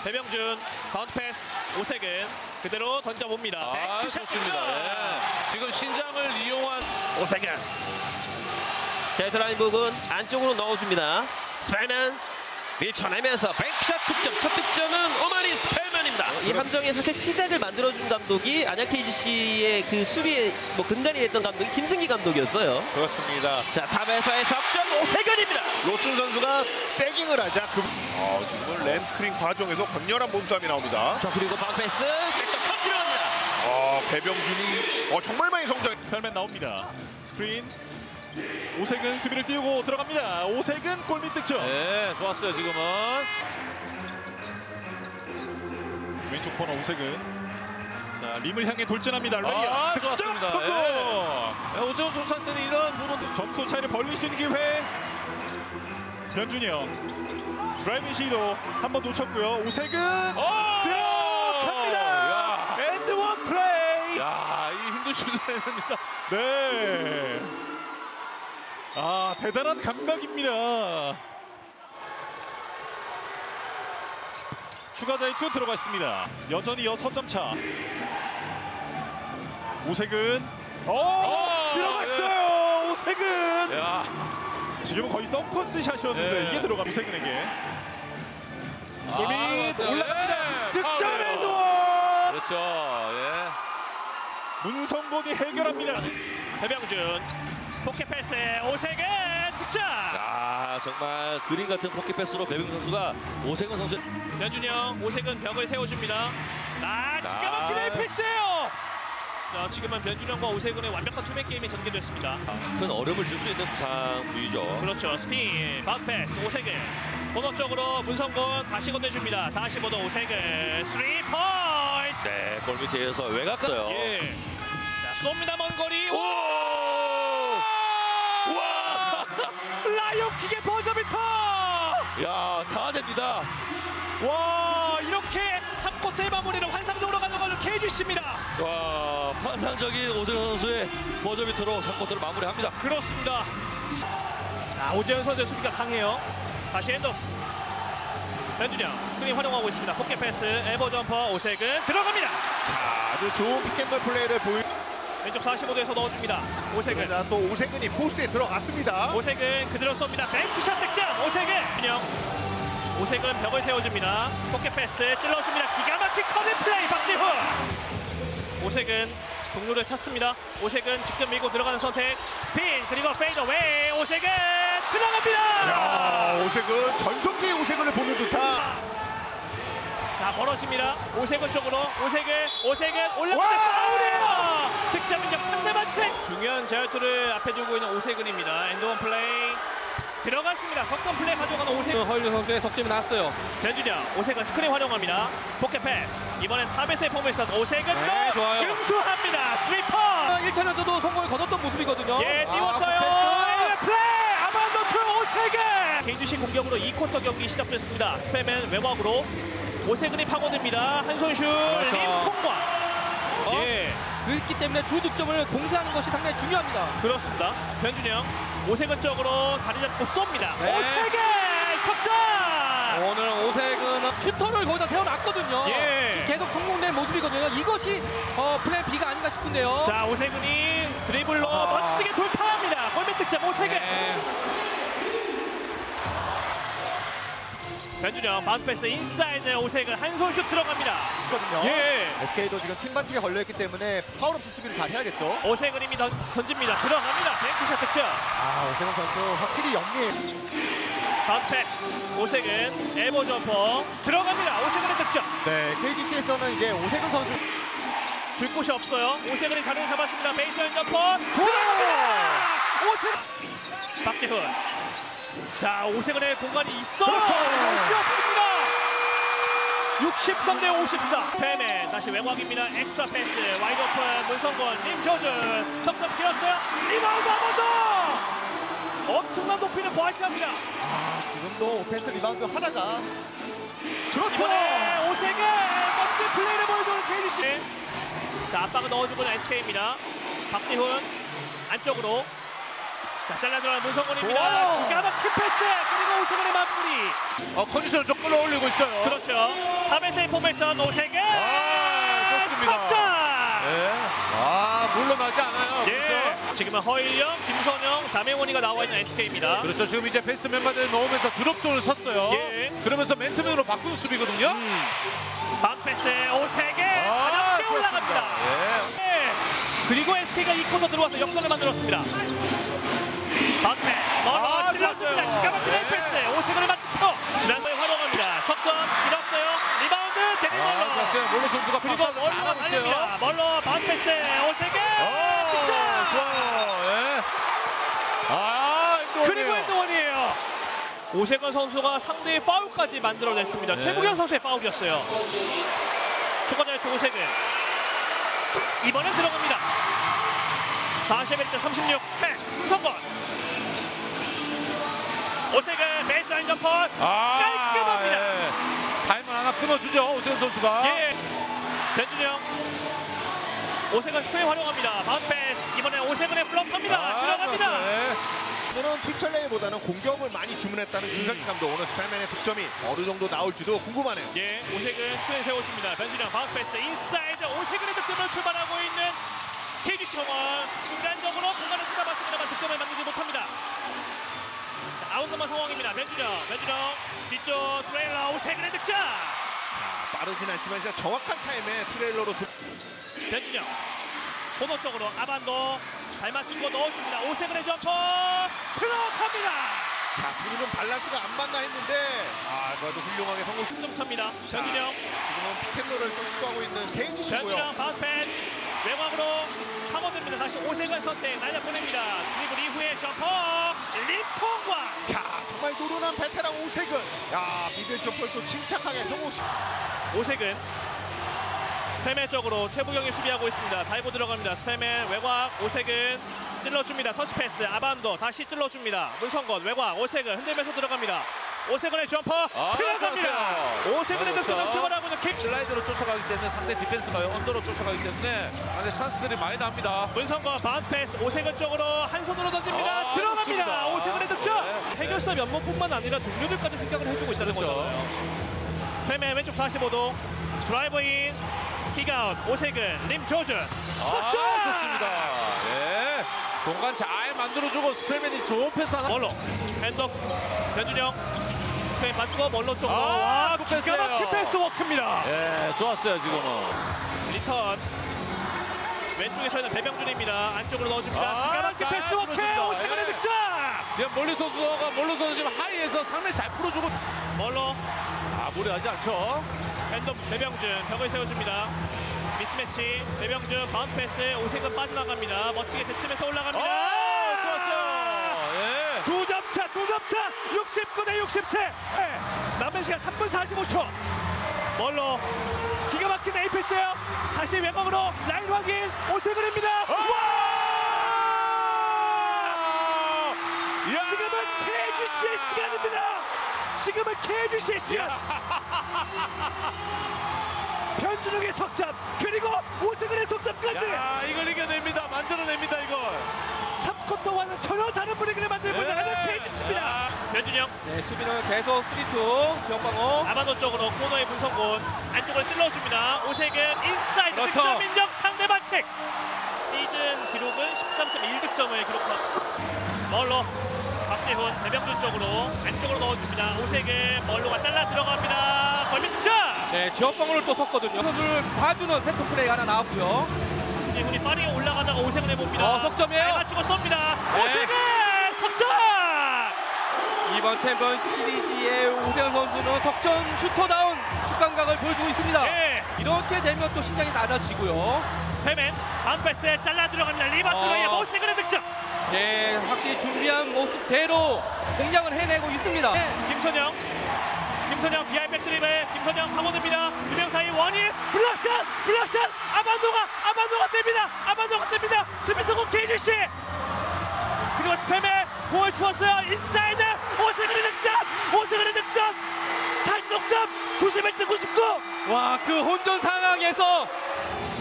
배병준 바운드 패스 오색은 그대로 던져봅니다. 좋습니다. 네. 지금 신장을 이용한 오색은 제트라인 부근 안쪽으로 넣어줍니다. 스펠맨 밀쳐내면서 뱅크샷 득점. 첫 득점은 오마니 스펠맨입니다. 이 함정의 사실 시작을 만들어준 감독이 안양 KGC의 그 수비에 뭐 근간이 됐던 감독이 김승기 감독이었어요. 그렇습니다. 자, 탑에서의 석점 오색은입니다. 로슨 선수가 세깅을 하자 지금은 램스크린 과정에서 격렬한 몸싸움이 나옵니다. 자, 그리고 방패스 백도컷 들어갑니다. 배병준이 정말 많이 성장. 스펠맨 나옵니다. 스크린 오색은 수비를 띄우고 들어갑니다. 오색은 골밑 득점. 네, 좋았어요. 지금은 왼쪽 코너 오색은 자 림을 향해 돌진합니다. 득점 좋았습니다. 성공. 오세훈 선수한테는 이런 부분 점수 차이를 벌릴 수 있는 기회. 변준이 형 드라이빙 시도 한번 놓쳤고요. 오색은 들어갑니다. 엔드원 플레이. 이 힘든 슛을 해냅니다. 네. 대단한 감각입니다. 추가 자유투 들어갔습니다. 여전히 6점 차. 오색은 들어갔어요. 오색은 지금은 거의 썬커스 샷이었는데 이게 들어가. 오색은에게 골밑 올라갑니다. 득점 엔드원. 그렇죠. 문성곤이 해결합니다. 배병준 포켓 패스 오색은 득점. 정말 그림 같은 포켓 패스로 배병준 선수가 오색은 선수. 변준영 오색은 벽을 세워줍니다. 기가 막히는 패스예요. 자, 지금은 변준영과 오색은의 완벽한 투맨 게임이 전개됐습니다. 큰 어려움을 줄 수 있는 부상 부위죠. 그렇죠. 스핀 바운드 패스 오색은 코너 쪽으로 문성곤 다시 건네줍니다. 45도 오색은 3포인트. 네, 골밑에서 외곽가요. 자, 쏩니다. 먼 거리. 라이온킥의 버저비터. 다 됩니다. 와, 이렇게 3쿼터의 마무리를 환상적으로 가져가는 KGC입니다. 환상적인 오재현 선수의 버저비터로 3쿼터를 마무리합니다. 그렇습니다. 자, 오재현 선수의 수비가 강해요. 다시 핸드업. 변준영 스크린 활용하고 있습니다. 포켓 패스 엘보 점퍼 오색은 들어갑니다. 아주 좋은 픽앤롤 플레이를 왼쪽 45도에서 넣어줍니다. 오색은 또 오색은이 포스에 들어갔습니다. 오색은 그대로 쏩니다. 뱅크샷 득점. 오색은 벽을 세워줍니다. 포켓 패스 찔러줍니다. 기가 막힌 커닝 플레이 박지훈. 오색은 동료를 찾습니다. 오색은 직접 밀고 들어가는 선택. 스핀 그리고 페이더웨이. 오색은 들어갑니다. 오색은 전성기의 오색은을 보는 듯한. 자, 벌어집니다. 오색은 쪽으로 오색은 올라가는 파울이에요. 득점 인정 상대방 책. 중요한 자유투를 앞에 두고 있는 오색은입니다. 엔드원 플레이 들어갔습니다. 석점 플레이 가져가는 오색은. 허일루 선수의 석점이 나왔어요. 변준영 오색은 스크린 활용합니다. 포켓 패스 이번엔 탑에서의 폼에서 오색은 좋아요. 응수합니다. 3포인트. 1차전에서도 성공을 거뒀던 모습이거든요. 띄웠어요. 플레이 아반도트 오색은. KGC 공격으로 2쿼터 경기 시작됐습니다. 스페맨 외곽으로 오색은이 파고듭니다. 한 손 슛 림 통과. 그렇기 때문에 주 득점을 공사하는 것이 상당히 중요합니다. 그렇습니다. 변준영 오색은 쪽으로 자리 잡고 쏩니다. 오색은 석점. 오늘 오색은 슈터를 거기다 세워놨거든요. 계속 성공된 모습이거든요. 이것이 플랜 B가 아닌가 싶은데요. 자, 오색은이 드리블로 멋지게 돌파합니다. 골밑 득점 오색은. 변준영 바운드 패스 인사이드 오색은 한 손 슛 들어갑니다. SK도 지금 팀 반칙에 걸려있기 때문에 파울 없이 수비를 잘 해야겠죠. 오색은 이미 던집니다. 들어갑니다. 뱅크샷 득점. 오색은 선수 확실히 영리해. 바운드 패스 오색은 엘보 점퍼 들어갑니다. 오색은의 득점. 네, KGC에서는 이제 오색은 선수 줄 곳이 없어요. 오색은이 자리를 잡았습니다. 베이스라인 점퍼 들어갑니다. 오색 박지훈. 자, 오색은의 공간이 있어요. 없습니다. 63대 54. 페맨 다시 외곽입니다. 엑스트라 패스 와이드 오픈 문성곤 임조준 석점 길었어요. 리바운드 한 번 더. 엄청난 높이는 과시합니다. 지금도 오펜스 리바운드 하나가 이번에 오색은 멋진 플레이를 보여주는 KGC. 자, 압박을 넣어주고 있는 SK입니다. 박지훈 안쪽으로. 자, 자, 잘라 들어가는 문성곤입니다. 와우. 기가 막힌 패스 그리고 오세근의 마무리. 컨디션을 좀 끌어올리고 있어요. 그렇죠. 3회세의 포메이션 오세근. 좋습니다. 석점. 네. 물러나지 않아요. 예. 지금은 허일영, 김선영, 자명원이가 나와 있는 SK입니다. 그렇죠. 지금 이제 베스트 멤버들 넣으면서 드롭존을 섰어요. 예. 그러면서 맨투맨으로 바꾸는 수비거든요. 반패스 오세근 가볍게 올라갑니다. 예. 네. 그리고 SK가 이 코너 들어와서 역전을 만들었습니다. 반패스 멀어 찔렀습니다. 좋았어요. 기가 막힌 네. 패스 오세근을 맞추고 지난번에 활용합니다. 석점 길었어요. 리바운드 제리 멀러. 좋았어요. 몰로 선수가 그리고 박수 멀러 잘하고 있어요. 달립니다. 멀러 반패스 오세근. 좋아요. 예. 그리고 엔드원이에요. 오세근 선수가 상대의 파울까지 만들어냈습니다. 네. 최국현 선수의 파울이었어요. 추가 자유투 오세근. 이번엔 들어갑니다. 41대 36. 네, 성공. 오세근 베이스라인 점퍼 깔끔합니다. 예. 타임을 하나 끊어주죠. 오세근 선수가. 예. 변준영. 오세근 스크린 활용합니다. 바운드패스. 이번에 오세근의 블록합니다. 들어갑니다. 오늘은 픽철레이보다는 공격을 많이 주문했다는 김상기 감독. 오늘 스펠맨의 득점이 어느 정도 나올지도 궁금하네요. 예, 오세근 스크린 세워줍니다. 변준영 바운드패스 인사이드 오세근의 득점으로 출발하고 있는 KGC 공원. 순간적으로 공간을 찾아봤습니다만 득점을 만들지 못합니다. 자, 아웃넘버 상황입니다. 변준영 뒤쪽 트레일러 오세근의 득점. 빠르진 않지만 진짜 정확한 타임에 트레일러로 변준영 코너 쪽으로 아반도 잘 맞추고 넣어줍니다. 오세근의 점퍼 들어갑니다. 자, 지금은 밸런스가 안 맞나 했는데 그래도 훌륭하게 성공. 10점 차입니다. 변준영 지금은 피켓롤을 또 시도하고 있는 KGC고요. 변준영 바운드패스 외곽으로 파고듭니다. 다시 오세근 선택 날려보냅니다. 드리블 이후에 점퍼 리통과. 자, 정말 노련한 베테랑 오세근. 야, 미들 점퍼를 또 침착하게 성공시. 오세근 스펠맨 쪽으로 최부경이 수비하고 있습니다. 다이브 들어갑니다. 스펠맨 외곽 오세근 찔러줍니다. 터치패스 아반도 다시 찔러줍니다. 문성건 외곽 오세근 흔들면서 들어갑니다. 오세근의 점퍼 들어갑니다. 좋았어요. 오세근의 득점 출발하고 있는 킥. 슬라이드로 쫓아가기 때문에 상대 디펜스가 언더로 쫓아가기 때문에 상대 찬스들이 많이 납니다. 문성건 바운드패스 오세근 쪽으로 한 손으로 던집니다. 들어갑니다. 좋습니다. 오세근의 득점. 네. 해결사 면모뿐만 아니라 동료들까지 생각을 해주고 있다는 그렇죠. 거잖아요. 스펠맨 왼쪽 45도 드라이브인 킥아웃 오세근 림 조준 좋습니다. 예. 공간 잘 만들어주고 스펠맨이 좋은 패스 하나. 멀로 핸드업 변준영 스펠 맞추고 멀로 쪽으로 그 기가 패스예요. 막힌 패스 워크입니다. 예, 좋았어요 지금은. 리턴 왼쪽에 있는 배병준입니다. 안쪽으로 넣어줍니다. 기가 막힌 잘 패스 워크 풀어줍니다. 오세근의 예. 득점. 지금 몰리 선수 지금 하이에서 상대 잘 풀어주고. 멀로 무리하지 않죠. 핸드업 배병준 벽을 세워줍니다. 미스매치 배병준 바운드 패스 오세근 빠져나갑니다. 멋지게 제치면서 올라갑니다. 좋았어요. 예. 2점차 69대 67. 네. 남은 시간 3분 45초. 멀로 기가 막힌 에이패스예요. 다시 외곽으로 라인 확인 오세근입니다. 지금은 KGC의 시간입니다. 지금은 KGC의 시간. 변준영의 석점 그리고 오세근의 석점까지. 야, 이걸 이겨냅니다. 만들어냅니다 이걸. 3쿼터와는 전혀 다른 분위기를 만들고 네. 나가는 KGC입니다. 변준영 네, 수비는 계속 3-2 지역방어. 아마도 쪽으로 코너의 문성곤 안쪽으로 찔러줍니다. 오세근 인사이드 그렇죠. 득점 인정 상대 반칙. 시즌 기록은 13.1득점을 기록하고 멀로 박재훈 배병준 쪽으로 안쪽으로 넣어줍니다. 오세근 멀로가 잘라 들어갑니다. 걸린 득점. 네, 지역방어를 또 섰거든요. 선수를 봐주는 패턴 플레이 하나 나왔고요. 이분이 빠르게 올라가다가 오세근을 봅니다. 석점이에요. 잘 맞추고 쏩니다. 네. 오세근 석점. 이번 챔피언 시리즈의 오세근 선수는 석점 슈터다운 슛 감각을 보여주고 있습니다. 네. 이렇게 되면 또 심장이 낮아지고요. 페맨 반패스에 잘라 들어갑니다. 리바스로의 오세근의 득점. 네, 확실히 준비한 모습대로 공략을 해내고 있습니다. 네. 김선영 비하이백 드리블 김선영 파고듭니다. 두 명 사이 원인 블락샷 아반도가 뜹니다. 수비수고 KGC 그리고 스팸에 공을 주었어요. 인사이드 오세근의 득점 다시 동점 91대 99. 와, 그 혼전 상황에서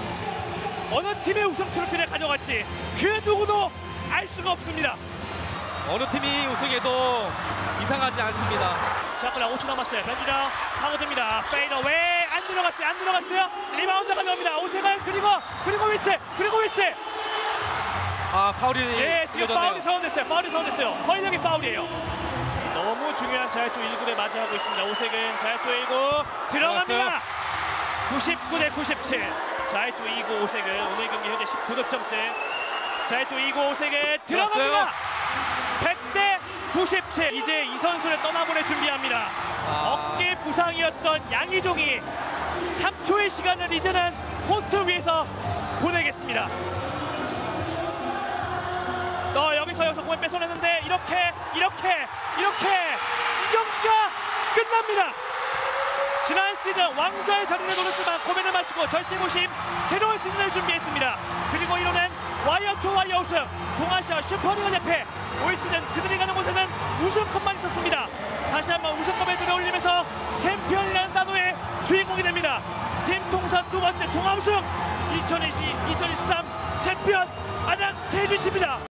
어느 팀의 우승 트로피를 가져갈지 그 누구도 알 수가 없습니다. 어느 팀이 우승해도 이상하지 않습니다. 샤클라 5초 남았어요. 변준영 파고듭니다. 페이더웨이 안 들어갔어요. 리바운드가 나옵니다. 오세근 그리고 윌스. 아, 파울이 예, 지금 이어졌네요. 파울이 선언됐어요. 허위적인 파울이에요. 너무 중요한 자유투 1구를 맞이하고 있습니다. 오세근 자유투 1구 들어갑니다. 99대 97. 자유투 2구 오세근 오늘 경기 현재 19득점째. 자유투 2구 오세근 들어갑니다. 100대 97. 이제 이 선수를 떠나보낼 준비합니다. 어깨 부상이었던 양희종이 3초의 시간을 이제는 코트 위에서 보내겠습니다. 여기서 공을 뺏어냈는데 이렇게 이 경기가 끝납니다. 지난 시즌 왕좌의 자리를 노렸지만 고민을 마시고 절치부심 새로운 시즌을 준비했습니다. 그리고 이뤄낸 와이어 투 와이어 우승 동아시아 슈퍼리그 대회. 올 시즌 그들이 가는 곳에는 우승컵만 있었습니다. 다시 한번 우승컵에 들어올리면서 챔피언이라는 단어의 주인공이 됩니다. 팀 통산 두 번째 동아 우승 2023 챔피언 안양 KGC입니다.